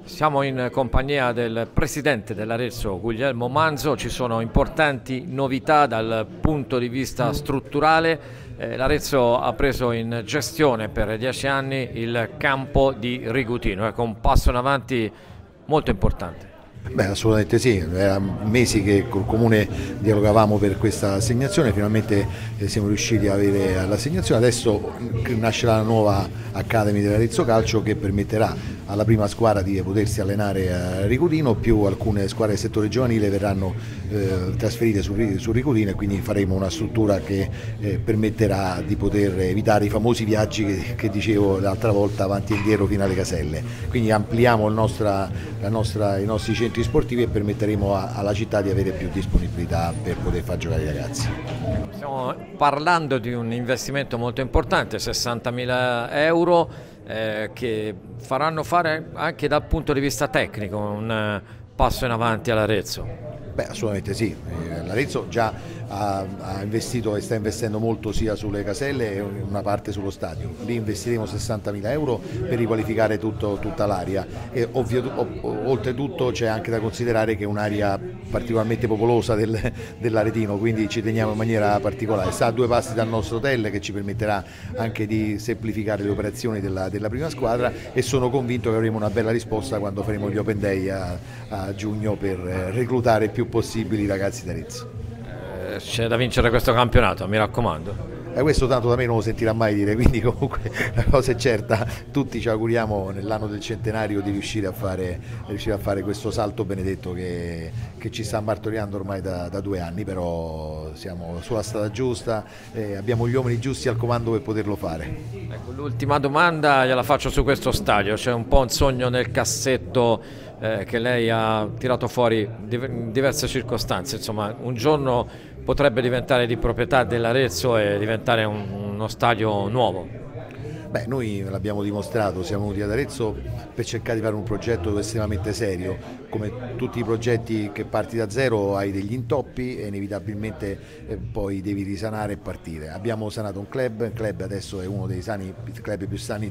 Siamo in compagnia del presidente dell'Arezzo, Guglielmo Manzo. Ci sono importanti novità dal punto di vista strutturale. L'Arezzo ha preso in gestione per 10 anni il campo di Rigutino, ecco, un passo in avanti molto importante. Beh, assolutamente sì, era mesi che col Comune dialogavamo per questa assegnazione, finalmente siamo riusciti ad avere l'assegnazione. Adesso nascerà la nuova Academy dell'Arezzo Calcio che permetterà alla prima squadra di potersi allenare a Rigutino, più alcune squadre del settore giovanile verranno trasferite su Rigutino, e quindi faremo una struttura che permetterà di poter evitare i famosi viaggi che dicevo l'altra volta avanti e indietro fino alle caselle. Quindi ampliamo i nostri centri sportivi e permetteremo alla città di avere più disponibilità per poter far giocare i ragazzi. Stiamo parlando di un investimento molto importante, 60.000 euro, che faranno fare anche dal punto di vista tecnico un passo in avanti all'Arezzo. Beh, assolutamente sì, l'Arezzo già ha investito e sta investendo molto sia sulle caselle e una parte sullo stadio. Lì investiremo 60.000 euro per riqualificare tutta l'area e oltretutto c'è anche da considerare che è un'area particolarmente popolosa dell'Aretino, quindi ci teniamo in maniera particolare. Sta a 2 passi dal nostro hotel, che ci permetterà anche di semplificare le operazioni della prima squadra, e sono convinto che avremo una bella risposta quando faremo gli Open Day a giugno per reclutare il più possibile i ragazzi d'Arezzo. C'è da vincere questo campionato, mi raccomando. Questo tanto da me non lo sentirà mai dire, quindi comunque la cosa è certa, tutti ci auguriamo nell'anno del centenario di riuscire a fare questo salto benedetto che ci sta martoriando ormai da 2 anni, però siamo sulla strada giusta, abbiamo gli uomini giusti al comando per poterlo fare. Ecco, l'ultima domanda gliela faccio su questo stadio. C'è un po' un sogno nel cassetto che lei ha tirato fuori in diverse circostanze, insomma un giorno potrebbe diventare di proprietà dell'Arezzo e diventare uno stadio nuovo. Beh, noi l'abbiamo dimostrato, siamo venuti ad Arezzo per cercare di fare un progetto estremamente serio. Come tutti i progetti che parti da zero hai degli intoppi e inevitabilmente poi devi risanare e partire. Abbiamo sanato un club adesso è uno dei club più sani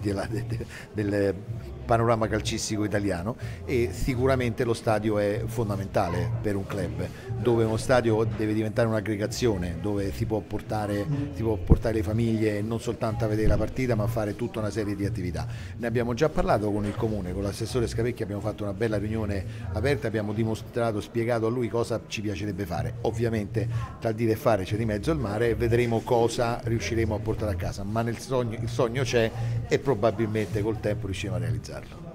del panorama calcistico italiano, e sicuramente lo stadio è fondamentale per un club, dove uno stadio deve diventare un'aggregazione, dove si può portare le famiglie non soltanto a vedere la partita ma a fare tutta una serie di attività. Ne abbiamo già parlato con il Comune, con l'assessore Scapecchi abbiamo fatto una bella riunione aperta, abbiamo spiegato a lui cosa ci piacerebbe fare. Ovviamente tra il dire e fare c'è di mezzo il mare e vedremo cosa riusciremo a portare a casa, ma il sogno c'è e probabilmente col tempo riusciremo a realizzarlo.